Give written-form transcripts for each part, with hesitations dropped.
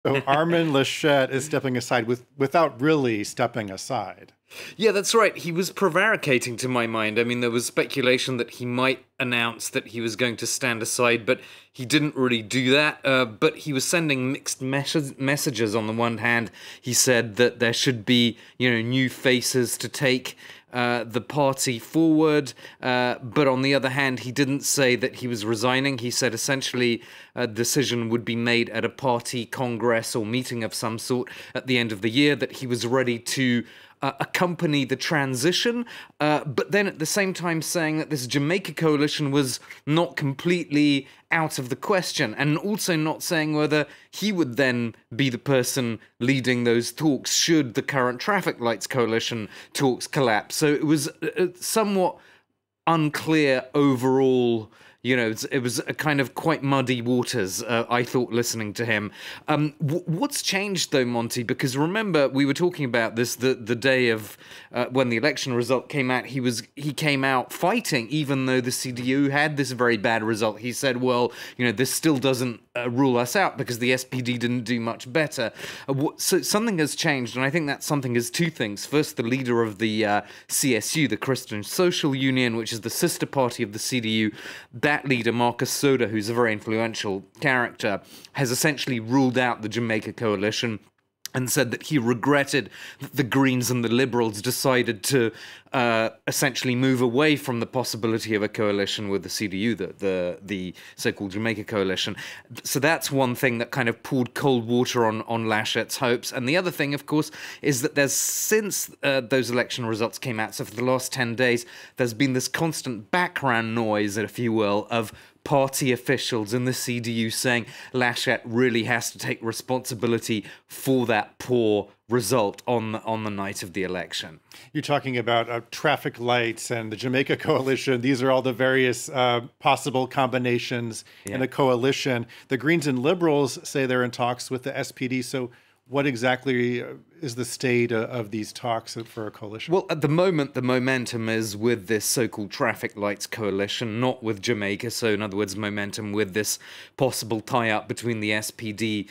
So Armin Laschet is stepping aside without really stepping aside. Yeah, that's right. He was prevaricating to my mind. I mean, there was speculation that he might announce that he was going to stand aside, but he didn't really do that. But he was sending mixed messages. On the one hand, he said that there should be, new faces to take the party forward. But on the other hand, he didn't say that he was resigning. He said essentially a decision would be made at a party congress or meeting of some sort at the end of the year, that he was ready to accompany the transition, but then at the same time saying that this Jamaica coalition was not completely out of the question, and also not saying whether he would then be the person leading those talks should the current traffic lights coalition talks collapse. So it was somewhat unclear overall. It was a kind of quite muddy waters, I thought, listening to him. What's changed, though, Monty? Because remember, we were talking about this the day of when the election result came out. He came out fighting, even though the CDU had this very bad result. He said, well, this still doesn't rule us out because the SPD didn't do much better. So something has changed, and I think that something is two things. First, the leader of the CSU, the Christian Social Union, which is the sister party of the CDU, that leader, Marcus Soda, who's a very influential character, has essentially ruled out the Jamaica coalition and said that he regretted that the Greens and the Liberals decided to essentially move away from the possibility of a coalition with the CDU, the so-called Jamaica coalition. So that's one thing that kind of poured cold water on Laschet's hopes. And the other thing, of course, is that there's, since those election results came out, so for the last 10 days, there's been this constant background noise, if you will, of party officials in the CDU saying Laschet really has to take responsibility for that poor result on the night of the election. You're talking about traffic lights and the Jamaica coalition. These are all the various possible combinations in a coalition. The Greens and Liberals say they're in talks with the SPD. So what exactly is the state of these talks for a coalition? Well, at the moment, the momentum is with this so-called traffic lights coalition, not with Jamaica. So, in other words, momentum with this possible tie-up between the SPD,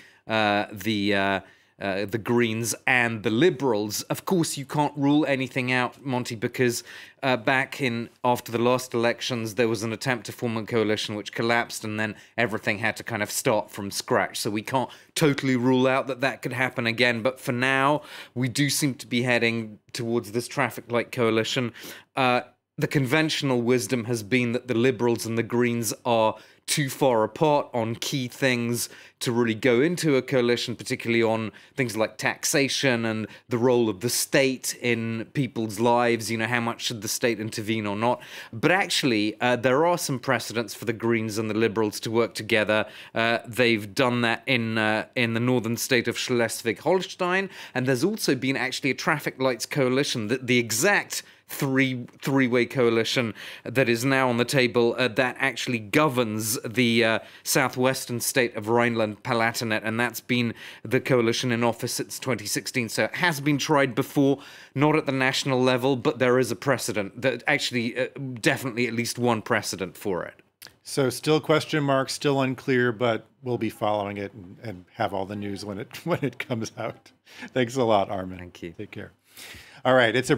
the Greens and the Liberals. Of course, you can't rule anything out, Monty, because after the last elections, there was an attempt to form a coalition which collapsed, and then everything had to kind of start from scratch. So we can't totally rule out that could happen again. But for now, we do seem to be heading towards this traffic light coalition. The conventional wisdom has been that the Liberals and the Greens are too far apart on key things to really go into a coalition, particularly on things like taxation and the role of the state in people's lives, how much should the state intervene or not. But actually, there are some precedents for the Greens and the Liberals to work together. They've done that in the northern state of Schleswig-Holstein, and there's also been actually a traffic lights coalition, the exact three-way coalition that is now on the table that actually governs the southwestern state of Rhineland-Palatinate, and that's been the coalition in office since 2016. So it has been tried before, not at the national level, but there is a precedent, that actually definitely at least one precedent for it. So still question mark, still unclear, but we'll be following it and have all the news when it comes out. Thanks a lot, Armin. Thank you. Take care. All right, it's a